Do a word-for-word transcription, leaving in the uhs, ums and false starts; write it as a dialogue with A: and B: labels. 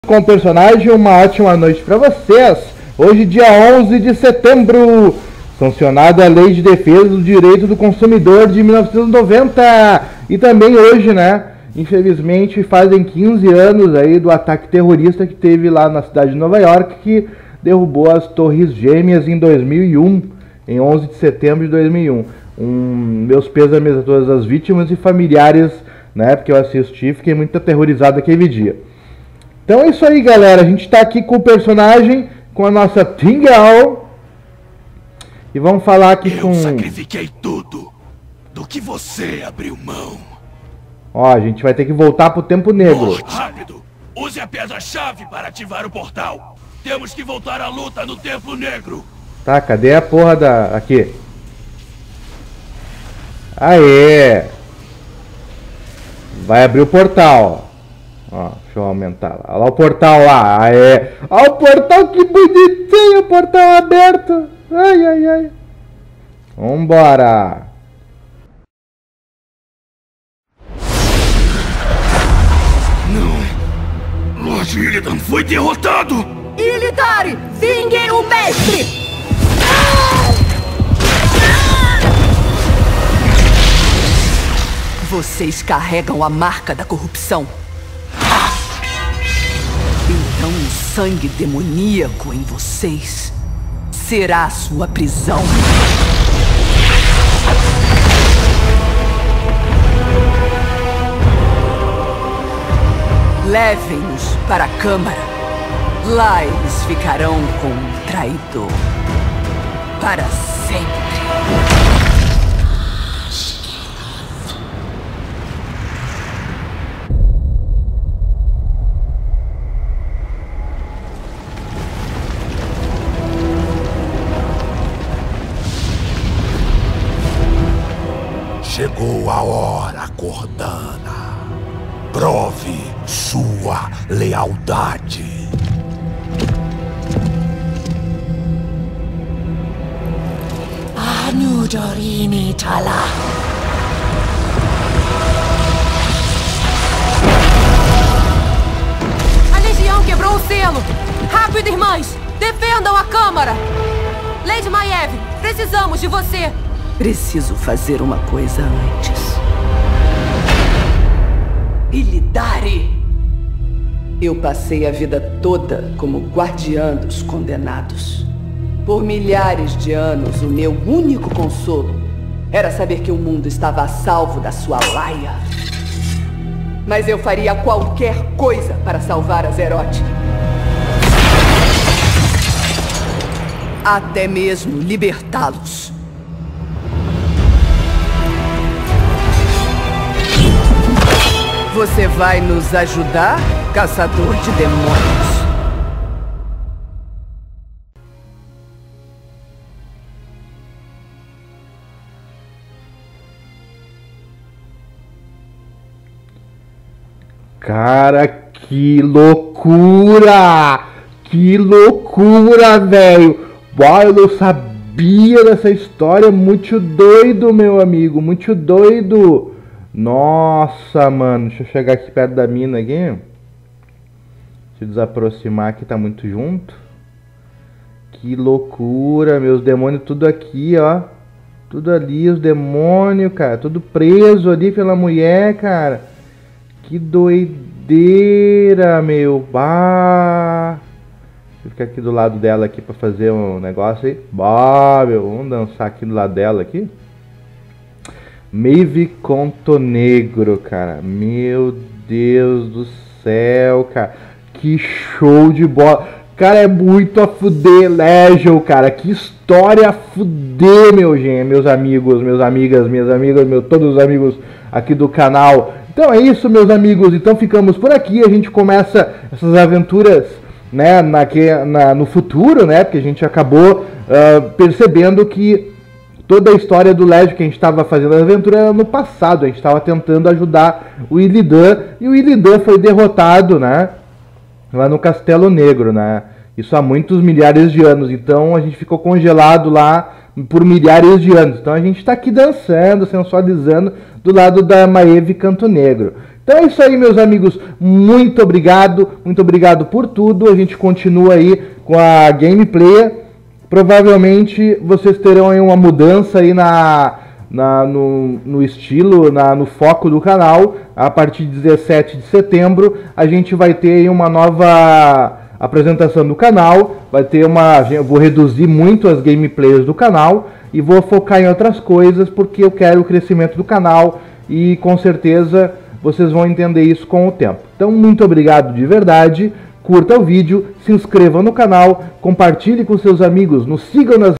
A: Com o personagem, uma ótima noite para vocês. Hoje, dia onze de setembro, sancionada a Lei de Defesa do Direito do Consumidor de mil novecentos e noventa. E também hoje, né, infelizmente, fazem quinze anos aí do ataque terrorista que teve lá na cidade de Nova York, que derrubou as Torres Gêmeas em dois mil e um, em onze de setembro de dois mil e um. Um, meus pêsames a todas as vítimas e familiares, né, porque eu assisti, fiquei muito aterrorizado aquele dia. Então é isso aí, galera. A gente tá aqui com o personagem, com a nossa Tingle. E vamos falar aqui
B: eu
A: com...
B: Eu sacrifiquei tudo do que você abriu mão.
A: Ó, a gente vai ter que voltar pro Tempo Negro.
B: Oh, rápido! Use a pedra-chave para ativar o portal. Temos que voltar à luta no Templo Negro.
A: Tá, cadê a porra da... Aqui. Aê! Vai abrir o portal. Ó, deixa eu aumentar lá. Olha lá o portal lá. Aê! Olha o portal, que bonitinho! O portal aberto. Ai, ai, ai. Vambora.
B: Não. Lord Illidan foi derrotado.
C: Illidari, vingue o mestre! Vocês carregam a marca da corrupção. Então o sangue demoníaco em vocês será a sua prisão. Levem-nos para a Câmara. Lá eles ficarão com o traidor para sempre.
B: Chegou a hora, Cordana. Prove sua lealdade.
C: Anudorini Tala. A Legião quebrou o selo. Rápido, irmãs! Defendam a Câmara! Lady Maiev, precisamos de você! Preciso fazer uma coisa antes. Illidari! Eu passei a vida toda como guardiã dos condenados. Por milhares de anos, o meu único consolo era saber que o mundo estava a salvo da sua laia. Mas eu faria qualquer coisa para salvar Azeroth. Até mesmo libertá-los. Você vai nos ajudar, caçador de demônios?
A: Cara, que loucura! Que loucura, velho! Uau, eu não sabia dessa história. Muito doido, meu amigo. Muito doido. Nossa, mano. Deixa eu chegar aqui perto da mina aqui. Deixa eu desaproximar aqui, tá muito junto. Que loucura, meus demônios tudo aqui, ó. Tudo ali, os demônios, cara. Tudo preso ali pela mulher, cara. Que doideira, meu. Bah. Deixa eu ficar aqui do lado dela aqui pra fazer um negócio aí. Bah, meu. Vamos dançar aqui do lado dela aqui. Maeve Conto Negro, cara. Meu Deus do céu, cara. Que show de bola. Cara, é muito a fuder, Legion, cara. Que história a fuder, meu gente. Meus amigos, meus amigas, minhas amigas, meu, todos os amigos aqui do canal. Então é isso, meus amigos. Então ficamos por aqui. A gente começa essas aventuras, né, na, na, no futuro, né? Porque a gente acabou uh, percebendo que toda a história do Legion que a gente estava fazendo a aventura era no passado. A gente estava tentando ajudar o Illidan. E o Illidan foi derrotado, né? Lá no Castelo Negro, né? Isso há muitos milhares de anos. Então a gente ficou congelado lá por milhares de anos. Então a gente está aqui dançando, sensualizando do lado da Maeve Canto Negro. Então é isso aí, meus amigos, muito obrigado, muito obrigado por tudo, a gente continua aí com a gameplay, provavelmente vocês terão aí uma mudança aí na, na, no, no estilo, na, no foco do canal, a partir de dezessete de setembro a gente vai ter aí uma nova apresentação do canal, vai ter uma, eu vou reduzir muito as gameplays do canal e vou focar em outras coisas porque eu quero o crescimento do canal e com certeza vocês vão entender isso com o tempo. Então, muito obrigado de verdade, curta o vídeo, se inscreva no canal, compartilhe com seus amigos, nos sigam nas